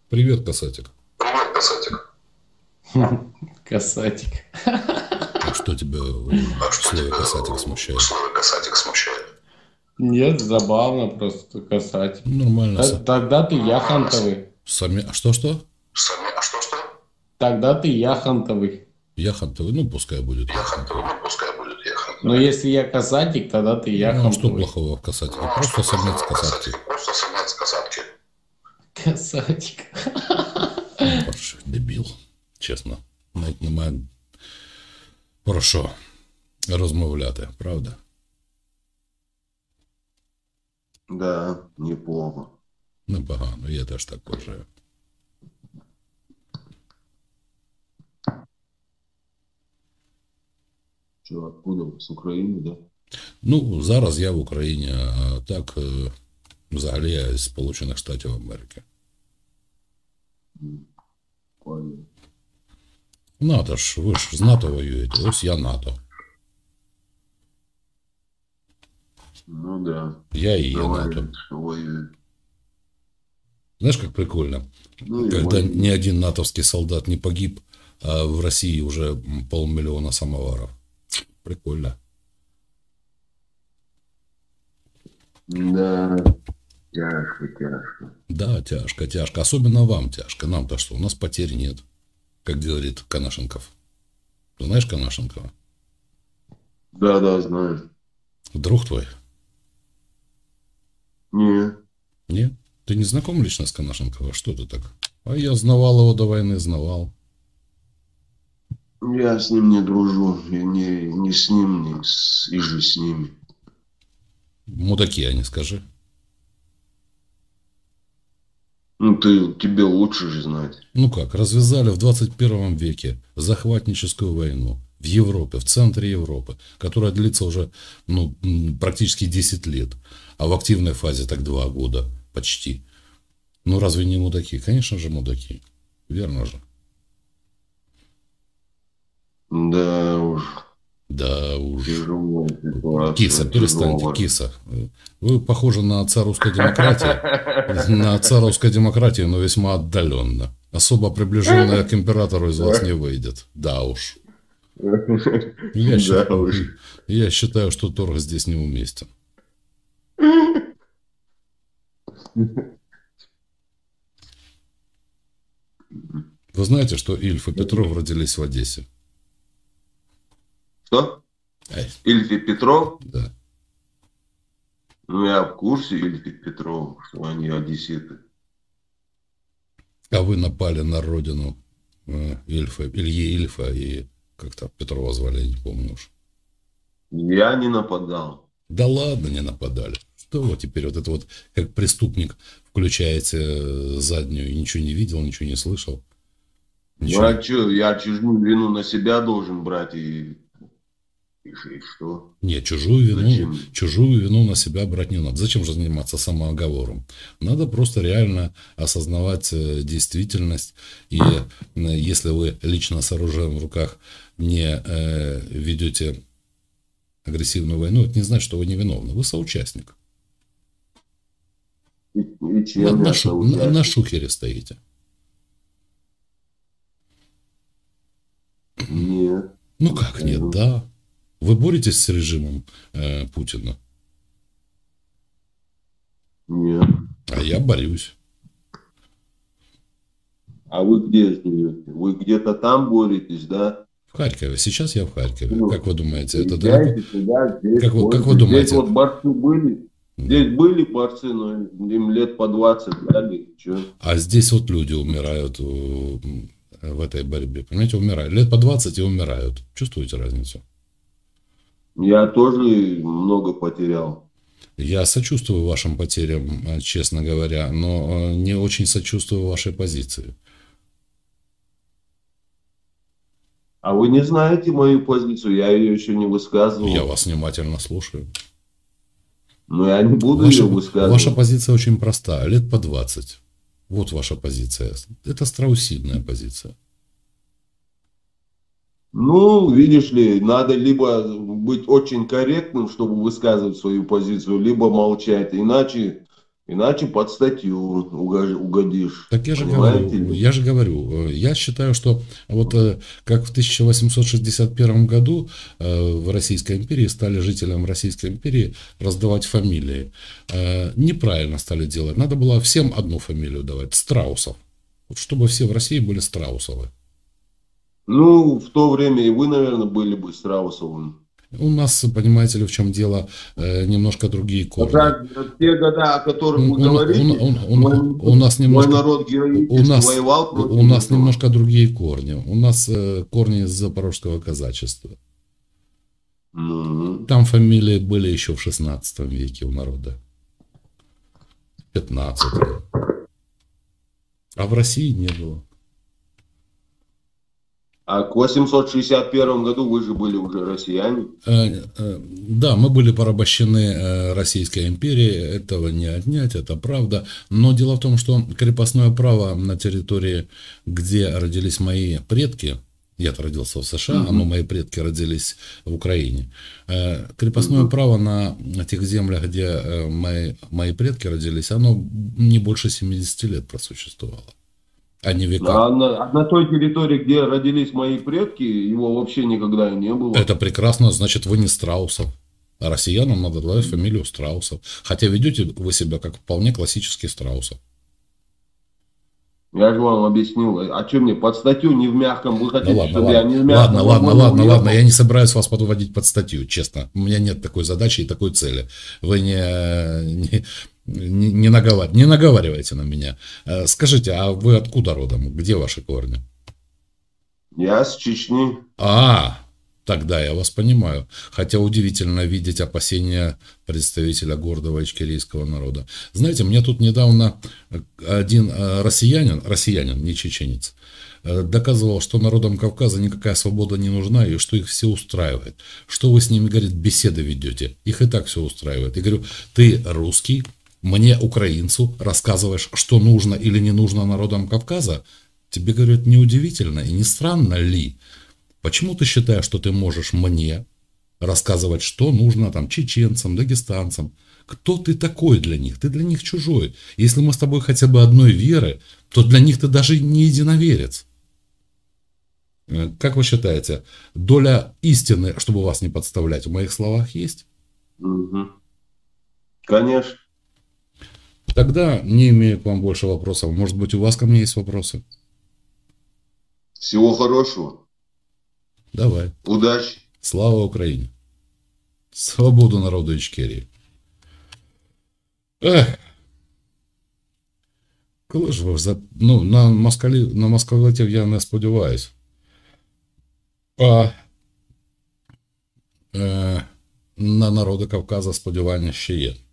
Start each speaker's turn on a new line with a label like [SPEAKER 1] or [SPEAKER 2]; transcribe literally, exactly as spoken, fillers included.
[SPEAKER 1] Привет, касатик.
[SPEAKER 2] Привет, касатик.
[SPEAKER 3] Касатик.
[SPEAKER 1] А что тебя
[SPEAKER 2] А
[SPEAKER 1] в
[SPEAKER 2] что
[SPEAKER 1] слове
[SPEAKER 2] тебя
[SPEAKER 1] касатик
[SPEAKER 2] в
[SPEAKER 1] смущает?
[SPEAKER 2] слове касатик смущает?
[SPEAKER 3] Нет, забавно просто касатик.
[SPEAKER 1] Нормально.
[SPEAKER 3] Т-
[SPEAKER 1] Са-
[SPEAKER 3] Тогда ты яхонтовый.
[SPEAKER 1] Сами... А что-что?
[SPEAKER 2] Сами, а что что?
[SPEAKER 3] Тогда ты яхонтовый.
[SPEAKER 1] Яхонтовый, ну пускай будет
[SPEAKER 2] Яхонтовый,
[SPEAKER 1] яхонтовый.
[SPEAKER 2] ну пускай будет
[SPEAKER 3] Но
[SPEAKER 2] яхонтовый.
[SPEAKER 3] если я касатик, тогда ты
[SPEAKER 1] Ну а что
[SPEAKER 3] яхонтовый.
[SPEAKER 1] плохого в касатике?
[SPEAKER 2] Ну а
[SPEAKER 1] Просто
[SPEAKER 2] что
[SPEAKER 1] самец
[SPEAKER 2] плохого в
[SPEAKER 1] касатки.
[SPEAKER 2] касатике? Просто самец касатки.
[SPEAKER 3] Касатик.
[SPEAKER 1] Боже, дебіл. Чесно. Навіть немає про що розмовляти, правда?
[SPEAKER 4] Да, неплохо.
[SPEAKER 1] Непогано, я теж так вважаю.
[SPEAKER 4] Че, откуда? вы? С Украины, да?
[SPEAKER 1] Ну, зараз я в Україні, а так е, взагалі я з Сполучених Штатів Америки.
[SPEAKER 4] М, Понял.
[SPEAKER 1] НАТО ж, ви ж з НАТО воюєте, ось я НАТО.
[SPEAKER 4] Ну да.
[SPEAKER 1] Я и я НАТО.
[SPEAKER 4] Говорят, что воюют.
[SPEAKER 1] Знаешь, как прикольно?
[SPEAKER 4] Ну, и
[SPEAKER 1] Когда
[SPEAKER 4] воюют.
[SPEAKER 1] ни один натовский солдат не погиб, а в России уже полмиллиона самоваров. Прикольно.
[SPEAKER 4] Да, тяжко, тяжко.
[SPEAKER 1] Да, тяжко, тяжко. Особенно вам тяжко. Нам-то что? У нас потерь нет. Как говорит Конашенков. Знаешь Конашенкова?
[SPEAKER 4] Да, да, знаю.
[SPEAKER 1] Друг твой?
[SPEAKER 4] Не,
[SPEAKER 1] Нет? Ты не знаком лично с Конашенковым? Что ты так? А я знавал его до войны, знавал.
[SPEAKER 4] я с ним не дружу. И не, не с ним, не с, и же с ними.
[SPEAKER 1] Мудаки они, скажи.
[SPEAKER 4] Ну, ты, тебе лучше же знать.
[SPEAKER 1] Ну как, развязали в двадцать первом веке захватническую войну в Европе, в центре Европы, которая длится уже ну, м, практически десять лет, а в активной фазе так два года почти. Ну разве не мудаки? Конечно же мудаки. Верно же.
[SPEAKER 4] Да уж,
[SPEAKER 1] Да уж.
[SPEAKER 4] тяжелая ситуация.
[SPEAKER 1] Киса, перестаньте,
[SPEAKER 4] тяжелая.
[SPEAKER 1] киса. Вы похожи на отца русской демократии. На отца русской демократии, но весьма отдаленно. Особо приближенная к императору из вас не выйдет. Да уж. Я,
[SPEAKER 4] Да
[SPEAKER 1] считаю,
[SPEAKER 4] уж.
[SPEAKER 1] я считаю, что торг здесь неуместен. Вы знаете, что Ильф и Петров родились в Одессе?
[SPEAKER 4] Что?
[SPEAKER 1] Ай,
[SPEAKER 4] Ильф и Петров?
[SPEAKER 1] да.
[SPEAKER 4] Ну, я в курсе Ильф и Петров, что они одесситы.
[SPEAKER 1] А вы напали на родину э, Ильфа, Ильи Ильфа и как-то Петрова звали, я не помню уж.
[SPEAKER 4] Я не нападал.
[SPEAKER 1] Да ладно, не нападали. Что вы теперь вот это вот, как преступник, включаете э, заднюю и ничего не видел, ничего не слышал?
[SPEAKER 4] Ну,
[SPEAKER 1] Ничего.
[SPEAKER 4] а что, я чужую вину на себя должен брать и... И, ш- и что?
[SPEAKER 1] Нет, чужую вину,
[SPEAKER 4] Зачем?
[SPEAKER 1] чужую вину на себя брать не надо. Зачем же заниматься самооговором? Надо просто реально осознавать э, действительность. И э, если вы лично с оружием в руках не э, ведете агрессивную войну, это не значит, что вы не виновны. Вы соучастник.
[SPEAKER 4] И, и
[SPEAKER 1] На,
[SPEAKER 4] чем
[SPEAKER 1] на
[SPEAKER 4] я
[SPEAKER 1] шу- на-
[SPEAKER 4] соучастник?
[SPEAKER 1] на шухере стоите.
[SPEAKER 4] Нет.
[SPEAKER 1] Ну как нет,
[SPEAKER 4] Ну,
[SPEAKER 1] да. Вы боретесь с режимом э, Путина,
[SPEAKER 4] нет.
[SPEAKER 1] а я борюсь.
[SPEAKER 4] А вы где живете? Вы где-то там боретесь, да?
[SPEAKER 1] В Харькове. Сейчас я в Харькове.
[SPEAKER 4] Ну,
[SPEAKER 1] Как вы думаете, это далеко?
[SPEAKER 4] приезжайте сюда, здесь
[SPEAKER 1] Как вы- как вы
[SPEAKER 4] боретесь.
[SPEAKER 1] думаете?
[SPEAKER 4] Здесь вот борцы были. Здесь были борцы, но им лет по двадцать дали. Чё?
[SPEAKER 1] А здесь вот люди умирают э, в этой борьбе. Понимаете, умирают. Лет по двадцать и умирают. Чувствуете разницу?
[SPEAKER 4] Я тоже много потерял.
[SPEAKER 1] Я сочувствую вашим потерям, э, честно говоря, но э, не очень сочувствую вашей позиции.
[SPEAKER 4] А вы не знаете мою позицию, я ее еще не высказывал.
[SPEAKER 1] Я вас внимательно слушаю.
[SPEAKER 4] Но я не буду
[SPEAKER 1] Ваша,
[SPEAKER 4] ее высказывать.
[SPEAKER 1] ваша позиция очень проста. Лет по двадцать. Вот ваша позиция. Это страусиная позиция.
[SPEAKER 4] Ну, видишь ли, надо либо быть очень корректным, чтобы высказывать свою позицию, либо молчать. Иначе Иначе под статью угож- угодишь.
[SPEAKER 1] Так я же
[SPEAKER 4] Понимаете
[SPEAKER 1] говорю,
[SPEAKER 4] ли?
[SPEAKER 1] я же говорю, э, я считаю, что вот э, как в тысяча восемьсот шестьдесят первом году э, в Российской империи стали жителям Российской империи раздавать фамилии. Э, Неправильно стали делать. Надо было всем одну фамилию давать, Страусов. Вот чтобы все в России были Страусовы.
[SPEAKER 4] Ну, в то время и вы, наверное, были бы Страусовым.
[SPEAKER 1] У нас, понимаете ли, в чем дело, э, немножко другие корни.
[SPEAKER 4] Как те года, о которых
[SPEAKER 1] У,
[SPEAKER 4] вы
[SPEAKER 1] у-
[SPEAKER 4] говорите,
[SPEAKER 1] у- у- у-
[SPEAKER 4] мой,
[SPEAKER 1] у нас
[SPEAKER 4] мой
[SPEAKER 1] немножко,
[SPEAKER 4] народ
[SPEAKER 1] у
[SPEAKER 4] героически
[SPEAKER 1] нас,
[SPEAKER 4] воевал против
[SPEAKER 1] у нас
[SPEAKER 4] этого.
[SPEAKER 1] немножко другие корни. У нас э, корни из запорожского казачества.
[SPEAKER 4] Мгм.
[SPEAKER 1] Там фамилии были еще в шестнадцатом веке у народа. пятнадцатом. А в России не было.
[SPEAKER 4] А к восемьсот шестьдесят первому году вы же были уже россияне.
[SPEAKER 1] Э, э, Да, мы были порабощены э, Российской империей, этого не отнять, это правда. Но дело в том, что крепостное право на территории, где родились мои предки, я-то родился в США,
[SPEAKER 4] Мгм.
[SPEAKER 1] но мои предки родились в Украине. Э, Крепостное
[SPEAKER 4] Мгм.
[SPEAKER 1] право на тех землях, где э, мои, мои предки родились, оно не больше семидесяти лет просуществовало, а не века.
[SPEAKER 4] А на, а на той территории, где родились мои предки, его вообще никогда и не было.
[SPEAKER 1] Это прекрасно, значит, вы не Страусов. А россиянам надо давать фамилию Страусов. Хотя ведете вы себя как вполне классический Страусов.
[SPEAKER 4] Я же вам объяснил. А что мне, под статью не в мягком? Вы
[SPEAKER 1] Да
[SPEAKER 4] хотите,
[SPEAKER 1] ладно,
[SPEAKER 4] чтобы я
[SPEAKER 1] ладно,
[SPEAKER 4] не в мягком?
[SPEAKER 1] ладно, ладно,
[SPEAKER 4] вагоне
[SPEAKER 1] ладно,
[SPEAKER 4] уехал?
[SPEAKER 1] ладно, я не собираюсь вас подводить под статью, честно. У меня нет такой задачи и такой цели. Вы не, не, не, не, наговар- не наговаривайте на меня. Э, Скажите, а вы откуда родом? Где ваши корни?
[SPEAKER 4] Я с Чечни.
[SPEAKER 1] А, тогда я вас понимаю. Хотя удивительно видеть опасения представителя гордого ичкерийского народа. Знаете, мне тут недавно один э, россиянин, россиянин, не чеченец, э, доказывал, что народам Кавказа никакая свобода не нужна и что их все устраивает. Что вы с ними, говорит, беседы ведете? Их и так все устраивает. Я говорю, ты русский, мне, украинцу, рассказываешь, что нужно или не нужно народам Кавказа? Тебе, говорят, неудивительно и не странно ли? Почему ты считаешь, что ты можешь мне рассказывать, что нужно там чеченцам, дагестанцам? Кто ты такой для них? Ты для них чужой. Если мы с тобой хотя бы одной веры, то для них ты даже не единоверец. Э, Как вы считаете, доля истины, чтобы вас не подставлять, в моих словах есть?
[SPEAKER 4] Мгм. Конечно.
[SPEAKER 1] Тогда не имею к вам больше вопросов. Может быть, у вас ко мне есть вопросы?
[SPEAKER 4] Всего хорошего.
[SPEAKER 1] Давай.
[SPEAKER 4] Удачи.
[SPEAKER 1] Слава Украине! Свободу народу Ічкерії! Ех. Коли ж ви за... Ну, на москалі... на московитів я не сподіваюсь. А е... на народи Кавказа сподівання ще є.